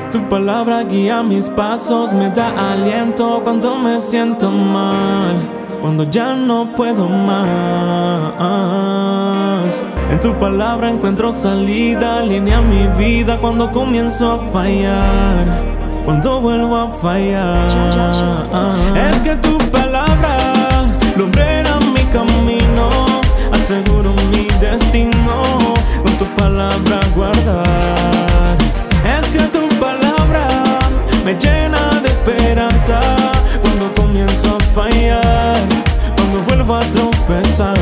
Tu palabra guía mis pasos, me da aliento cuando me siento mal, cuando ya no puedo más. En tu palabra encuentro salida, alinea mi vida cuando comienzo a fallar, cuando vuelvo a fallar. Es que tu palabra lumbrera mi camino, aseguro mi destino, con tu palabra guardar. Es que tu palabra me llena de esperanza cuando comienzo a fallar, cuando vuelvo a tropezar.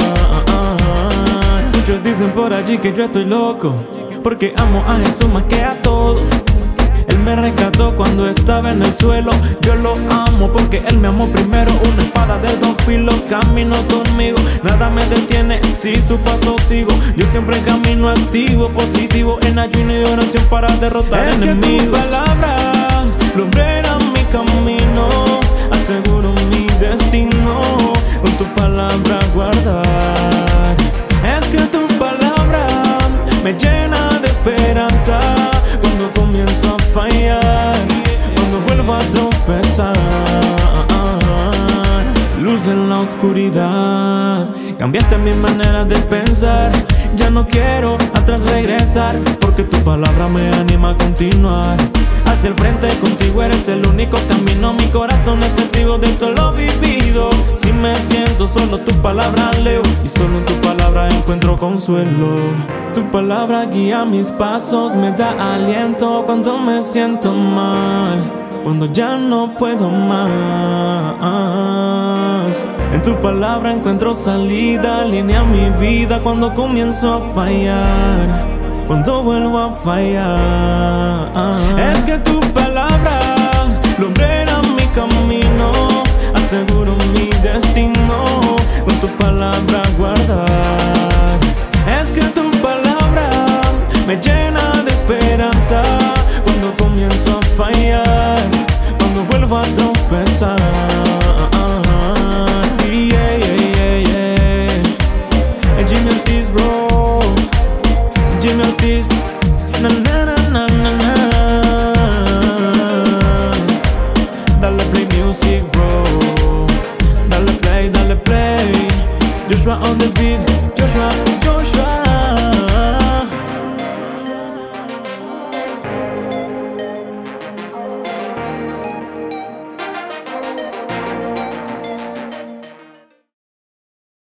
Muchos dicen por allí que yo estoy loco, porque amo a Jesús más que a todos. Él me rescató cuando estaba en el suelo. Yo lo amo porque Él me amó primero. Una espada de dos filos camino conmigo, nada me detiene si su paso sigo. Yo siempre camino activo, positivo, en ayuno y oración para derrotar enemigos. Es que tu palabra lumbrera mi camino, aseguro mi destino, con tu palabra guardar. Es que tu palabra me llena de esperanza cuando comienzo a fallar, cuando vuelvo a tropezar. Luz en la oscuridad, cambiaste mi manera de pensar. Ya no quiero atrás regresar, porque tu palabra me anima a continuar. Hacia el frente contigo eres el único camino. Mi corazón es testigo de todo lo vivido. Si me siento solo, tu palabra leo, y solo en tu palabra encuentro consuelo. Tu palabra guía mis pasos, me da aliento cuando me siento mal, cuando ya no puedo más. En tu palabra encuentro salida, alinea mi vida cuando comienzo a fallar, cuando vuelvo a fallar. Es que tu palabra lumbrera mi camino, aseguro mi destino, con tu palabra guardar. Es que tu palabra me llena de esperanza cuando comienzo a fallar, cuando vuelvo a tropezar. Jimmy Ortiz, bro, Jimmy Ortiz.